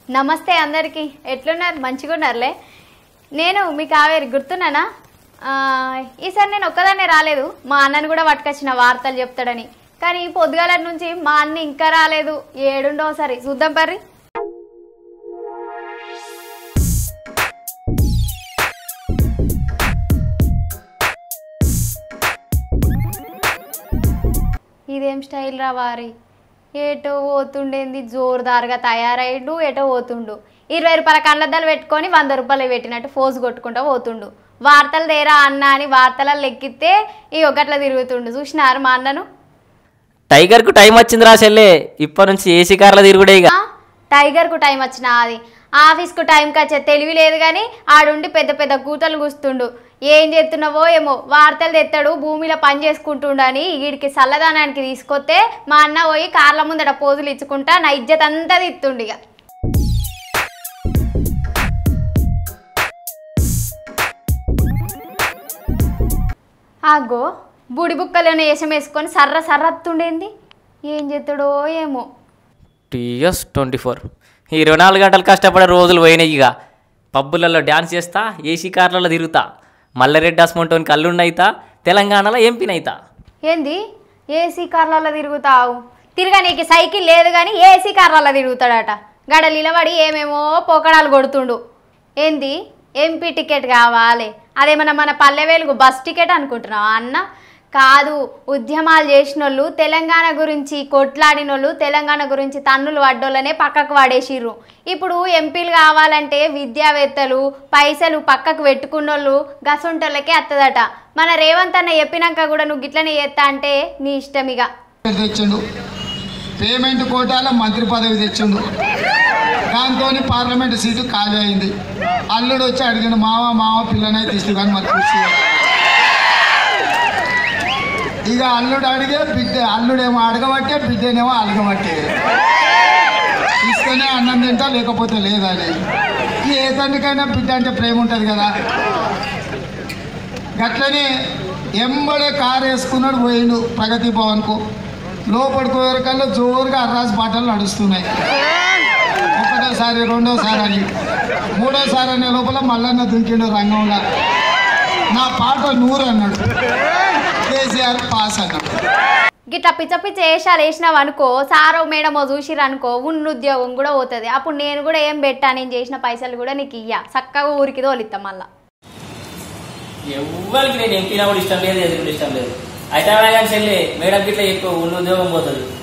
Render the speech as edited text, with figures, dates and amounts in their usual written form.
నమస్తే అందరికి ఎట్లున్నారు మంచిగా ఉన్నారులే నేను మీ కావేరి గుర్తున్నానా ఈసారి నేను ఒక్కదాన్నే రాలేదు మా అన్నని కూడా పట్టుకొచ్చిన వార్తలు చెప్తాడని కానీ పొద్దుగాల నుంచి మా అన్న ఇంకా రాలేదు ఏడుండో సరి చూద్దాం పర్రి ఇదేం స్టైల్ రా వారి ఏటో పోతుండేంది జోరుదారుగా తయారయ్యిండు ఏటో పోతుండు 20 రూపాయల కళ్ళద్దాలు పెట్టుకొని 100 రూపాయలు పెట్టినట్టు ఫోజు కొట్టుకుంటా పోతుండు వార్తలు దేరా అన్న అని వార్తలలో లెక్కితే ఈ ఒకట్లా తిరుగుతుండు చూసినారు మా అన్నను టైగర్ కు టైం వచ్చింది రా చెల్లే ఇప్పటి నుంచి ఏసీ కార్ల తిరుగుడే ఇక టైగర్ కు టైం వచ్చిన అది ఆఫీస్ కు టైంకి వచ్చే తెలివి లేదు కానీ ఆడుండి పెద్ద పెద్ద కూతలు కూస్తుండు ఏం చేస్తున్నావో ఏమో వార్తలు తెస్తాడు భూమిలో పని చేసుకుంటుండని వీడికి చల్లదానానికి తీసుకొస్తే మా అన్న పోయి కార్ల ముందట పోజులు ఇచ్చుకుంటా నా ఇజ్జత్ అంతా తిత్తుండు ఇక ఆగో బుడి బుక్కలోనే వేషం వేసుకొని సర్ర సర్రత్తుండేంది ఏం చేస్తాడో ఏమో TS24 24 గంటలు కష్టపడే రోజులు పోయినాయి ఇక పబ్బులలో డ్యాన్స్ చేస్తా ఏసీ కార్లలో తిరుగుతా మల్లారెడ్డి అస్మంటోని కల్లుండైతా తెలంగాణలో ఎంపీనైతా ఏంది ఏసీ కార్లలో తిరుగుతావు తిరగా నీకు సైకిల్ లేదు కానీ ఏసీ కార్లలో తిరుగుతాడట గడ నిలబడి ఏమేమో పోకడాలు కొడుతుండు ఏంది ఎంపీ టికెట్ కావాలి అదేమన్నా మన పల్లె వెలుగు బస్ టికెట్ అనుకుంటున్నావా అన్న కాదు ఉద్యమాలు చేసిన వాళ్ళు తెలంగాణ గురించి కొట్లాడినోళ్ళు తెలంగాణ గురించి తన్నులు పడ్డోళ్ళనే పక్కకు పడేసిర్రు ఇప్పుడు ఎంపీలు కావాలంటే విద్యావేత్తలు పైసలు పక్కకు పెట్టుకున్నోళ్ళు గసొంటోళ్ళకే వస్తుందట మన రేవంత్ అన్న చెప్పినాక కూడా నువ్వు గిట్లనే చేస్తా అంటే నీ ఇష్టం ఇక తెచ్చిండు పేమెంట్ కోటాల మంత్రి పదవి తెచ్చిండు దాంతో పార్లమెంట్ సీటు ఖాళీ అయింది అల్లుడు వచ్చి అడిగాడు మావ పిల్లనై తీసుకు కానీ మరి ఇక అల్లుడు అడిగే బిడ్డ అల్లుడేమో అడగబట్టే బిడ్డనేమో అడగబట్టే తీసుకొని అన్నం తింటా లేకపోతే లేదని ఏ తండ్రికైనా బిడ్డ అంటే ప్రేమ ఉంటుంది కదా గట్లనే ఎంబడే కారు వేసుకున్నాడు పోయిండు ప్రగతి భవన్కు లోపడుకోవరకల్లా జోరుగా అర్రాసి బాటలు నడుస్తున్నాయి ఒకటోసారి రెండోసారి అని మూడోసారి అనే లోపల మల్లన్న దుంకిండు రంగంలో నా పాట 100 అన్నాడు కేసీఆర్ పాస్ అన్నాడు గిట్లా పిచ్చ పిచ్చ వేషాలు వేసినావు అనుకో సారో మేడమో చూసిరు అనుకో ఉన్న ఉద్యోగం కూడా పోతుంది అప్పుడు నేను కూడా ఏం పెట్టా నేను చేసిన పైసలు కూడా నీకు ఇయ్య చక్కగా ఊరికి తోలిస్తా మళ్ళా ఎవరికి నేను ఎంపీనా కూడా ఇష్టం లేదు ఎదురు ఇష్టం లేదు అయితే కానీ చెల్లి మేడం గిట్లా ఎక్కువ ఉన్న ఉద్యోగం పోతుంది